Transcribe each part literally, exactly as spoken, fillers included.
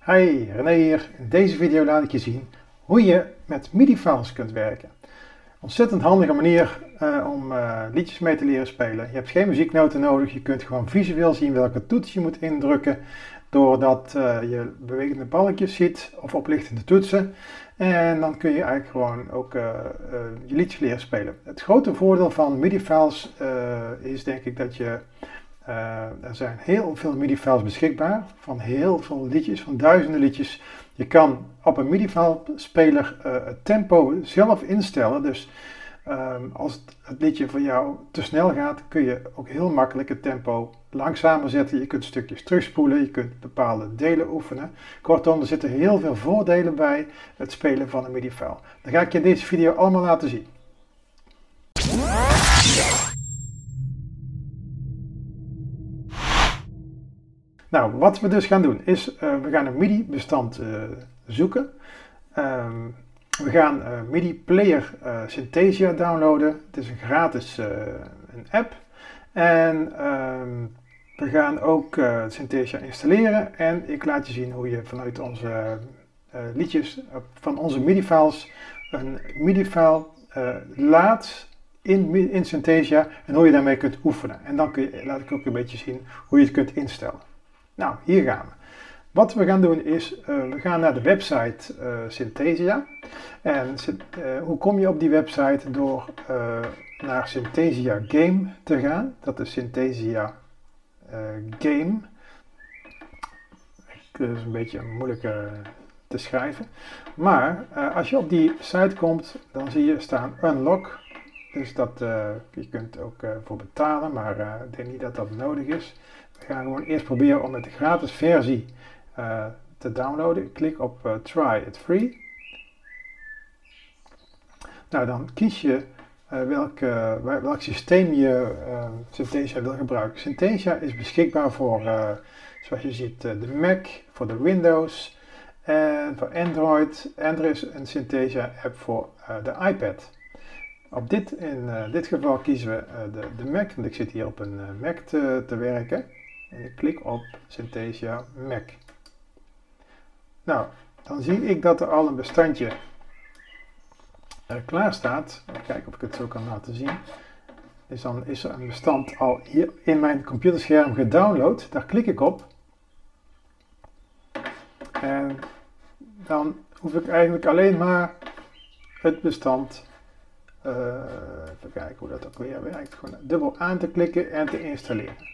Hi, René hier. In deze video laat ik je zien hoe je met MIDI-files kunt werken. Ontzettend handige manier uh, om uh, liedjes mee te leren spelen. Je hebt geen muzieknoten nodig, je kunt gewoon visueel zien welke toets je moet indrukken, doordat uh, je bewegende balkjes ziet of oplichtende toetsen. En dan kun je eigenlijk gewoon ook uh, uh, je liedjes leren spelen. Het grote voordeel van MIDI-files uh, is denk ik dat je... Uh, er zijn heel veel MIDI-files beschikbaar, van heel veel liedjes, van duizenden liedjes. Je kan op een MIDI-file-speler uh, het tempo zelf instellen. Dus um, als het, het liedje voor jou te snel gaat, kun je ook heel makkelijk het tempo langzamer zetten. Je kunt stukjes terugspoelen, je kunt bepaalde delen oefenen. Kortom, er zitten heel veel voordelen bij het spelen van een MIDI-file. Dat ga ik je in deze video allemaal laten zien. Nou, wat we dus gaan doen is, uh, we gaan een MIDI-bestand uh, zoeken. Um, we gaan uh, MIDI Player uh, Synthesia downloaden. Het is een gratis uh, een app. En um, we gaan ook uh, Synthesia installeren. En ik laat je zien hoe je vanuit onze uh, liedjes, uh, van onze MIDI-files, een MIDI-file uh, laat in, in Synthesia. En hoe je daarmee kunt oefenen. En dan kun je, laat ik ook een beetje zien hoe je het kunt instellen. Nou, hier gaan we. Wat we gaan doen is, uh, we gaan naar de website uh, Synthesia. En uh, hoe kom je op die website? Door uh, naar Synthesia Game te gaan. Dat is Synthesia uh, Game. Dat is een beetje moeilijk uh, te schrijven. Maar uh, als je op die site komt, dan zie je staan Unlock. Dus dat, uh, je kunt ook uh, voor betalen, maar uh, ik denk niet dat dat nodig is. We gaan gewoon eerst proberen om met de gratis versie uh, te downloaden. Ik klik op uh, Try it free. Nou, dan kies je uh, welk, uh, welk systeem je uh, Synthesia wil gebruiken. Synthesia is beschikbaar voor, uh, zoals je ziet, uh, de Mac, voor de Windows en voor Android. En er is een Synthesia app voor uh, de iPad. Op dit, in uh, dit geval kiezen we uh, de, de Mac, want ik zit hier op een uh, Mac te, te werken. En ik klik op Synthesia Mac. Nou, dan zie ik dat er al een bestandje uh, klaar staat. Even kijken of ik het zo kan laten zien. Dus dan is er een bestand al hier in mijn computerscherm gedownload. Daar klik ik op. En dan hoef ik eigenlijk alleen maar het bestand... Uh, even kijken hoe dat ook weer werkt. Gewoon dubbel aan te klikken en te installeren.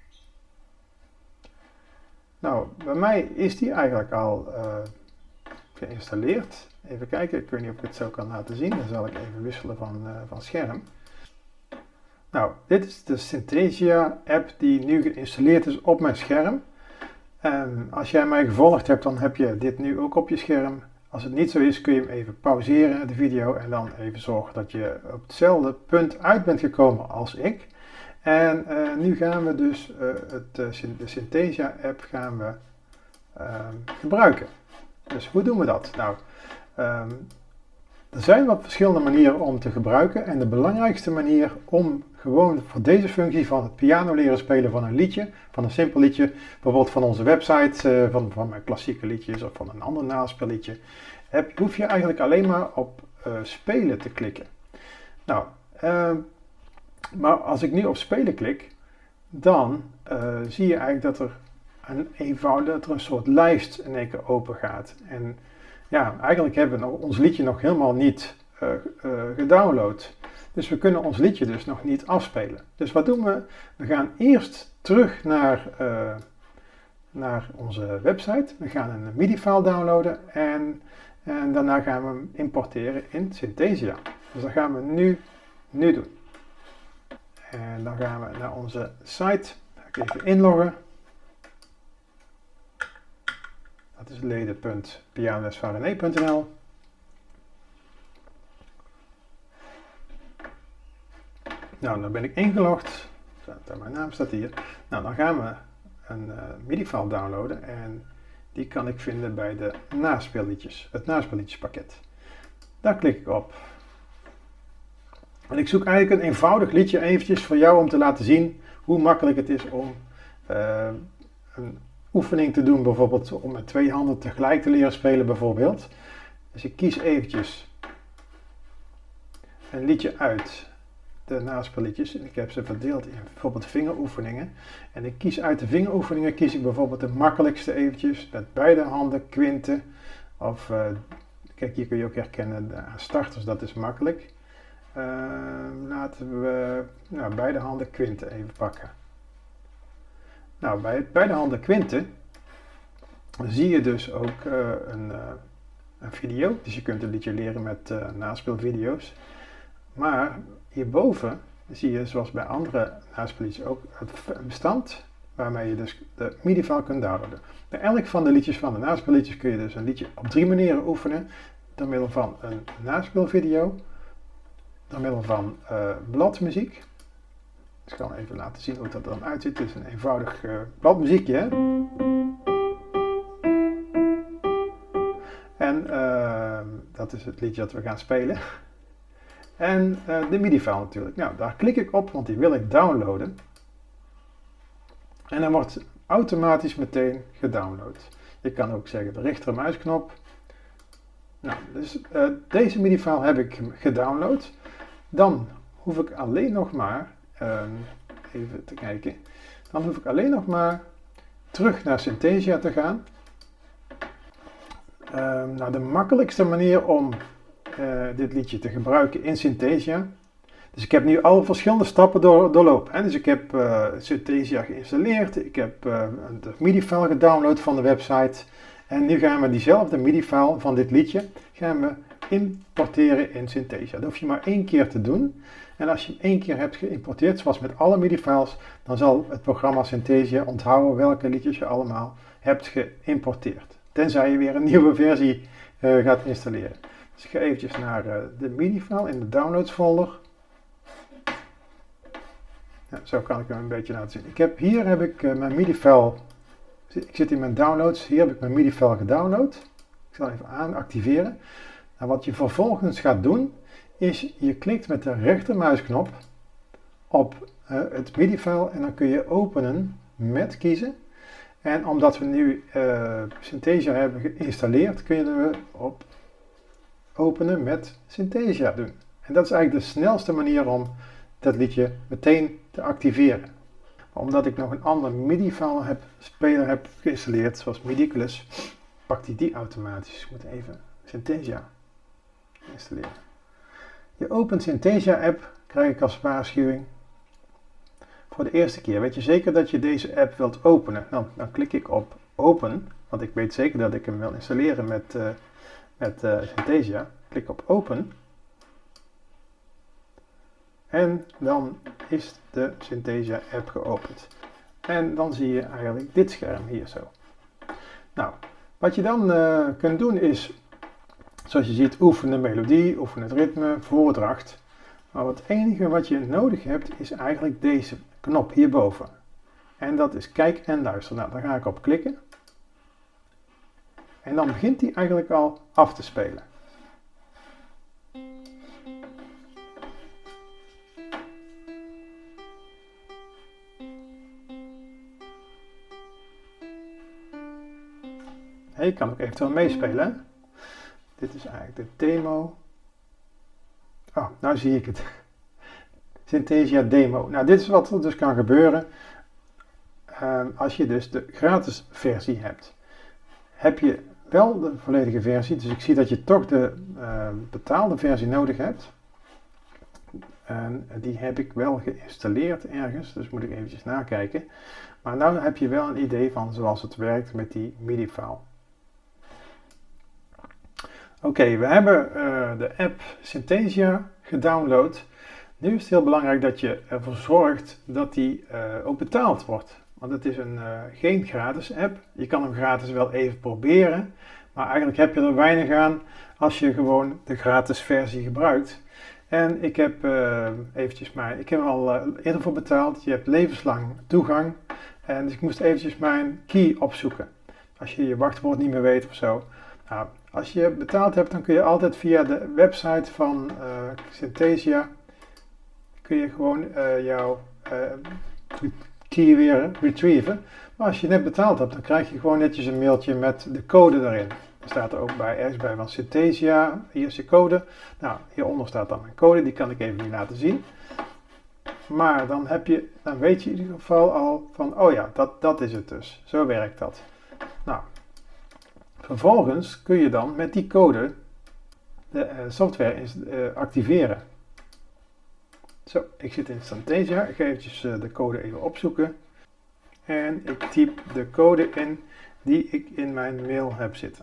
Nou, bij mij is die eigenlijk al uh, geïnstalleerd. Even kijken, ik weet niet of ik het zo kan laten zien. Dan zal ik even wisselen van, uh, van scherm. Nou, dit is de Synthesia app die nu geïnstalleerd is op mijn scherm. En als jij mij gevolgd hebt, dan heb je dit nu ook op je scherm. Als het niet zo is, kun je hem even pauzeren, de video, en dan even zorgen dat je op hetzelfde punt uit bent gekomen als ik. En uh, nu gaan we dus uh, het, uh, de Synthesia app gaan we, uh, gebruiken. Dus hoe doen we dat? Nou, um, er zijn wat verschillende manieren om te gebruiken. En de belangrijkste manier om gewoon voor deze functie van het piano leren spelen van een liedje, van een simpel liedje, bijvoorbeeld van onze website, uh, van, van mijn klassieke liedjes of van een ander naspelliedje, heb, hoef je eigenlijk alleen maar op uh, spelen te klikken. Nou, uh, maar als ik nu op spelen klik, dan uh, zie je eigenlijk dat er een eenvoudig, dat er een soort lijst in één keer open gaat. En ja, eigenlijk hebben we nog, ons liedje nog helemaal niet uh, uh, gedownload. Dus we kunnen ons liedje dus nog niet afspelen. Dus wat doen we? We gaan eerst terug naar, uh, naar onze website. We gaan een MIDI-file downloaden en, en daarna gaan we hem importeren in Synthesia. Dus dat gaan we nu, nu doen. En dan gaan we naar onze site. Ga ik even inloggen. Dat is leden punt pianoles van rené punt n l. Nou, dan ben ik ingelogd. Mijn naam staat hier. Nou, dan gaan we een uh, MIDI-file downloaden. En die kan ik vinden bij de naspelliedjes. Het naspelliedjespakket. Daar klik ik op. En ik zoek eigenlijk een eenvoudig liedje eventjes voor jou om te laten zien hoe makkelijk het is om uh, een oefening te doen, bijvoorbeeld om met twee handen tegelijk te leren spelen bijvoorbeeld. Dus ik kies eventjes een liedje uit de naspelliedjes en ik heb ze verdeeld in bijvoorbeeld vingeroefeningen. En ik kies uit de vingeroefeningen, kies ik bijvoorbeeld de makkelijkste eventjes met beide handen kwinten. Of uh, kijk, hier kun je ook herkennen de starters, dat is makkelijk. Uh, laten we nou, beide handen kwinten even pakken. Nou, bij beide handen kwinten zie je dus ook uh, een, uh, een video. Dus je kunt een liedje leren met uh, naspeelvideo's. Maar hierboven zie je, zoals bij andere naspelliedjes, ook het bestand waarmee je dus de MIDI-file kunt downloaden. Bij elk van de liedjes van de naspelliedjes kun je dus een liedje op drie manieren oefenen. Door middel van een naspeelvideo, door middel van uh, bladmuziek. Dus ik kan even laten zien hoe dat er dan uitziet. Het is een eenvoudig uh, bladmuziekje. Hè? En uh, dat is het liedje dat we gaan spelen. En uh, de MIDI-file natuurlijk. Nou, daar klik ik op, want die wil ik downloaden. En dan wordt automatisch meteen gedownload. Je kan ook zeggen de rechtermuisknop. Nou, dus uh, deze MIDI-file heb ik gedownload. Dan hoef ik alleen nog maar, um, even te kijken, dan hoef ik alleen nog maar terug naar Synthesia te gaan. Um, nou, de makkelijkste manier om uh, dit liedje te gebruiken in Synthesia. Dus ik heb nu alle verschillende stappen door, doorlopen. Hè? Dus ik heb uh, Synthesia geïnstalleerd, ik heb uh, de MIDI-file gedownload van de website. En nu gaan we diezelfde MIDI-file van dit liedje gaan we importeren in Synthesia. Dat hoef je maar één keer te doen. En als je hem één keer hebt geïmporteerd, zoals met alle MIDI-files, dan zal het programma Synthesia onthouden welke liedjes je allemaal hebt geïmporteerd. Tenzij je weer een nieuwe versie uh, gaat installeren. Dus ik ga eventjes naar uh, de MIDI-file in de downloads folder. Ja, zo kan ik hem een beetje laten zien. Ik heb, hier heb ik uh, mijn MIDI-file. Ik zit in mijn downloads. Hier heb ik mijn MIDI-file gedownload. Ik zal even aan activeren. Nou, wat je vervolgens gaat doen, is je klikt met de rechtermuisknop op uh, het MIDI-file en dan kun je openen met kiezen. En omdat we nu uh, Synthesia hebben geïnstalleerd, kunnen we op openen met Synthesia doen. En dat is eigenlijk de snelste manier om dat liedje meteen te activeren. Maar omdat ik nog een andere MIDI-file heb, speler heb geïnstalleerd, zoals Midiclus, pakt hij die automatisch. Ik moet even Synthesia installeren. Je opent Synthesia app, krijg ik als waarschuwing. Voor de eerste keer weet je zeker dat je deze app wilt openen. Nou, dan klik ik op open, want ik weet zeker dat ik hem wil installeren met, uh, met uh, Synthesia. Klik op open. En dan is de Synthesia app geopend. En dan zie je eigenlijk dit scherm hier zo. Nou, wat je dan uh, kunt doen is, zoals je ziet, oefen de melodie, oefen het ritme, voordracht. Maar het enige wat je nodig hebt is eigenlijk deze knop hierboven. En dat is kijk en luister. Nou, daar ga ik op klikken. En dan begint hij eigenlijk al af te spelen. Je kan ook eventueel meespelen. Dit is eigenlijk de demo. Oh, nou zie ik het. Synthesia demo. Nou, dit is wat er dus kan gebeuren uh, als je dus de gratis versie hebt. Heb je wel de volledige versie, dus ik zie dat je toch de uh, betaalde versie nodig hebt. En die heb ik wel geïnstalleerd ergens, dus moet ik eventjes nakijken. Maar nu heb je wel een idee van zoals het werkt met die MIDI-file. Oké, okay, we hebben uh, de app Synthesia gedownload. Nu is het heel belangrijk dat je ervoor zorgt dat die uh, ook betaald wordt. Want het is een, uh, geen gratis app. Je kan hem gratis wel even proberen. Maar eigenlijk heb je er weinig aan als je gewoon de gratis versie gebruikt. En ik heb uh, eventjes maar, ik heb er al uh, eerder voor betaald. Je hebt levenslang toegang. En dus ik moest eventjes mijn key opzoeken. Als je je wachtwoord niet meer weet of zo. Nou, als je betaald hebt, dan kun je altijd via de website van uh, Synthesia kun je gewoon uh, jouw uh, key weer retrieven. Maar als je net betaald hebt, dan krijg je gewoon netjes een mailtje met de code erin. Er staat er ook bij, ergens bij van Synthesia, hier is je code. Nou, hieronder staat dan mijn code, die kan ik even niet laten zien. Maar dan, heb je, dan weet je in ieder geval al van, oh ja, dat, dat is het dus. Zo werkt dat. Nou, vervolgens kun je dan met die code de uh, software is, uh, activeren. Zo, ik zit in Synthesia. Ik ga eventjes uh, de code even opzoeken. En ik typ de code in die ik in mijn mail heb zitten.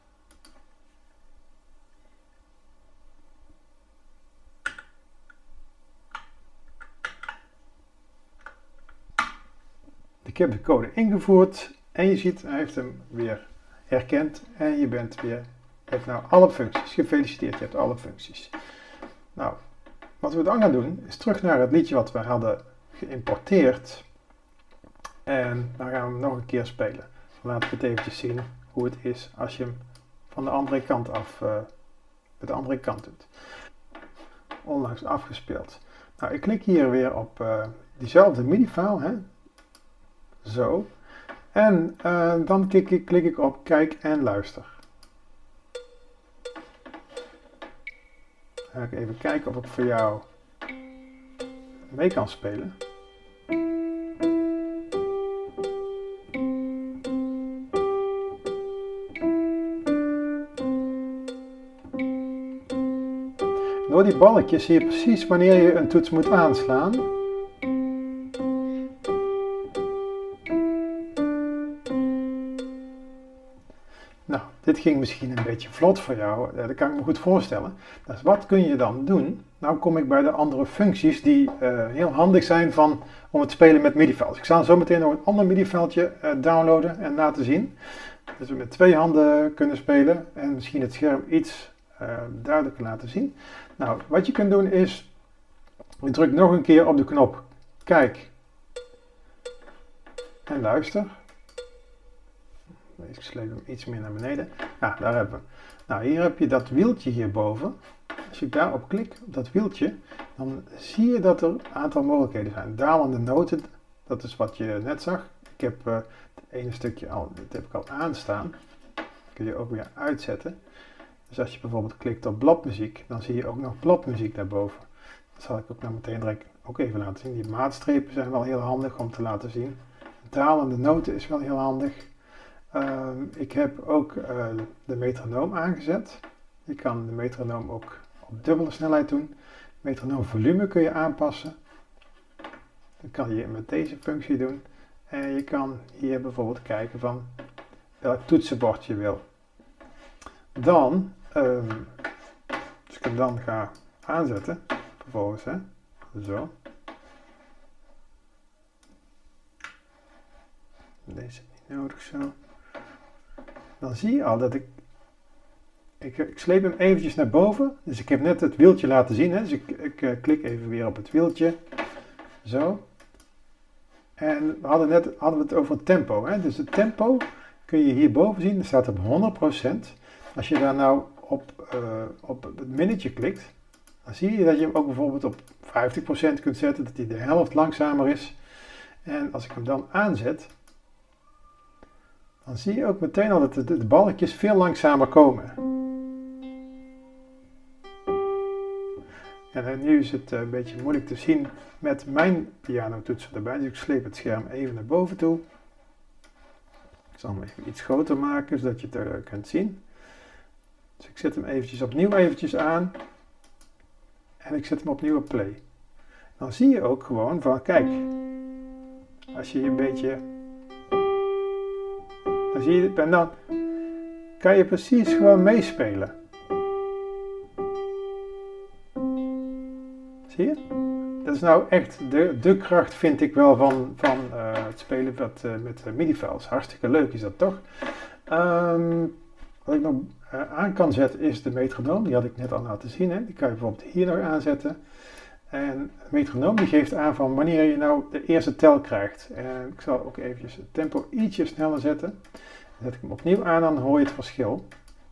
Ik heb de code ingevoerd en je ziet, hij heeft hem weer herkend en je bent weer, je hebt nou alle functies. Gefeliciteerd, je hebt alle functies. Nou, wat we dan gaan doen is terug naar het liedje wat we hadden geïmporteerd en dan gaan we hem nog een keer spelen. Laat ik het eventjes zien hoe het is als je hem van de andere kant af, uh, de andere kant doet. Onlangs afgespeeld. Nou, ik klik hier weer op uh, diezelfde MIDI-file, hè. Zo. En uh, dan klik ik, klik ik op kijk en luister. Dan ga ik even kijken of ik voor jou mee kan spelen. Door die balkjes zie je precies wanneer je een toets moet aanslaan. Nou, dit ging misschien een beetje vlot voor jou, dat kan ik me goed voorstellen. Dus wat kun je dan doen? Nou kom ik bij de andere functies die uh, heel handig zijn van, om het spelen met MIDI-files. Ik zal zo meteen nog een ander MIDI-filetje uh, downloaden en laten zien. Dus we met twee handen kunnen spelen en misschien het scherm iets uh, duidelijker laten zien. Nou, wat je kunt doen is, je drukt nog een keer op de knop kijk en luister. Ik sleep hem iets meer naar beneden. Ja, daar hebben we. Nou, hier heb je dat wieltje hierboven. Als je daarop klikt, op dat wieltje, dan zie je dat er een aantal mogelijkheden zijn. Dalende noten, dat is wat je net zag. Ik heb uh, het ene stukje al, dit heb ik al aanstaan. Dat kun je ook weer uitzetten. Dus als je bijvoorbeeld klikt op bladmuziek, dan zie je ook nog bladmuziek daarboven. Dat zal ik ook nou meteen direct ook even laten zien. Die maatstrepen zijn wel heel handig om te laten zien. Dalende noten is wel heel handig. Uh, ik heb ook uh, de metronoom aangezet. Je kan de metronoom ook op dubbele snelheid doen. Metronoomvolume kun je aanpassen. Dat kan je met deze functie doen. En je kan hier bijvoorbeeld kijken van welk toetsenbord je wil. Dan, um, als ik hem dan ga aanzetten, vervolgens, hè, zo. Deze is niet nodig zo. Dan zie je al dat ik, ik, ik sleep hem eventjes naar boven. Dus ik heb net het wieltje laten zien. Hè? Dus ik, ik uh, klik even weer op het wieltje. Zo. En we hadden net hadden we het over het tempo. Hè? Dus het tempo kun je hierboven zien. Dat staat op honderd procent. Als je daar nou op, uh, op het minnetje klikt, dan zie je dat je hem ook bijvoorbeeld op vijftig procent kunt zetten. Dat hij de helft langzamer is. En als ik hem dan aanzet, dan zie je ook meteen al dat de, de balkjes veel langzamer komen. En nu is het een beetje moeilijk te zien met mijn pianotoetsen erbij. Dus ik sleep het scherm even naar boven toe. Ik zal hem even iets groter maken, zodat je het er kunt zien. Dus ik zet hem eventjes opnieuw eventjes aan. En ik zet hem opnieuw op play. Dan zie je ook gewoon van, kijk, als je een beetje... Dan zie je, en dan kan je precies gewoon meespelen. Zie je? Dat is nou echt de, de kracht, vind ik wel, van, van uh, het spelen met, uh, met uh, MIDI-files. Hartstikke leuk is dat toch? Um, wat ik nog uh, aan kan zetten is de metronoom. Die had ik net al laten zien. Hè? Die kan je bijvoorbeeld hier nog aanzetten. En de metronoom die geeft aan van wanneer je nou de eerste tel krijgt. En ik zal ook eventjes het tempo ietsje sneller zetten. Dan zet ik hem opnieuw aan, dan hoor je het verschil.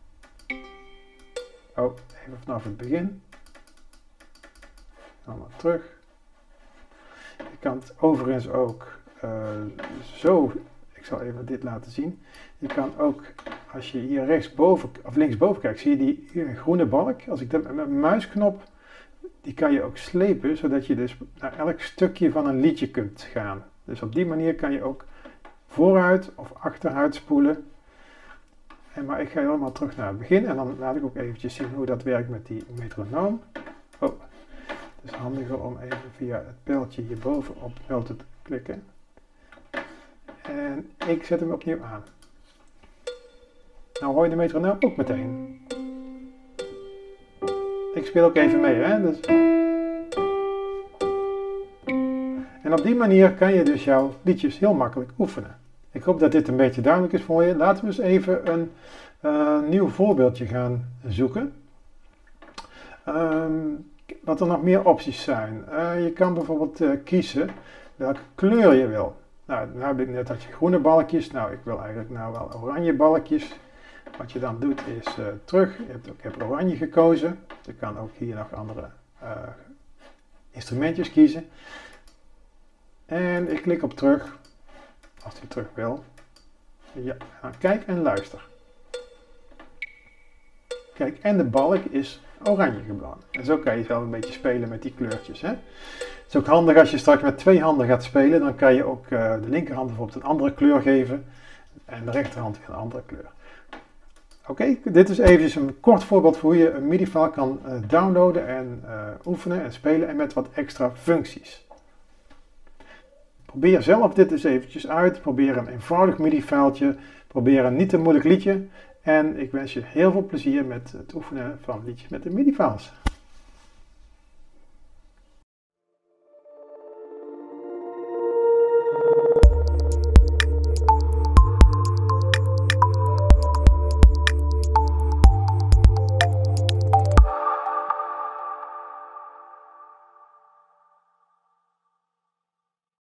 Oh, even vanaf het begin. Dan maar terug. Je kan het overigens ook uh, zo, ik zal even dit laten zien. Je kan ook, als je hier rechtsboven of linksboven kijkt, zie je die hier groene balk. Als ik dat met mijn muisknop, die kan je ook slepen, zodat je dus naar elk stukje van een liedje kunt gaan. Dus op die manier kan je ook vooruit of achteruit spoelen. En maar ik ga helemaal terug naar het begin en dan laat ik ook eventjes zien hoe dat werkt met die metronoom. Oh, het is handiger om even via het pijltje hierboven op melte te klikken. En ik zet hem opnieuw aan. Nou hoor je de metronoom ook meteen. Ik speel ook even mee, hè. Dus... En op die manier kan je dus jouw liedjes heel makkelijk oefenen. Ik hoop dat dit een beetje duidelijk is voor je. Laten we eens even een uh, nieuw voorbeeldje gaan zoeken. Um, wat er nog meer opties zijn. Uh, je kan bijvoorbeeld uh, kiezen welke kleur je wil. Nou, nu heb ik net dat je groene balkjes. Nou, ik wil eigenlijk nou wel oranje balkjes. Wat je dan doet is uh, terug. Je hebt ook, ik heb oranje gekozen. Je kan ook hier nog andere uh, instrumentjes kiezen. En ik klik op terug. Als je terug wil. Ja, dan kijk en luister. Kijk, en de balk is oranje gebrand. En zo kan je wel een beetje spelen met die kleurtjes. Hè? Het is ook handig als je straks met twee handen gaat spelen. Dan kan je ook uh, de linkerhand bijvoorbeeld een andere kleur geven. En de rechterhand weer een andere kleur. Oké, okay, dit is eventjes een kort voorbeeld voor hoe je een MIDI-file kan uh, downloaden en uh, oefenen en spelen en met wat extra functies. Probeer zelf dit eens eventjes uit. Probeer een eenvoudig MIDI-filetje. Probeer een niet te moeilijk liedje. En ik wens je heel veel plezier met het oefenen van liedjes met de MIDI-files.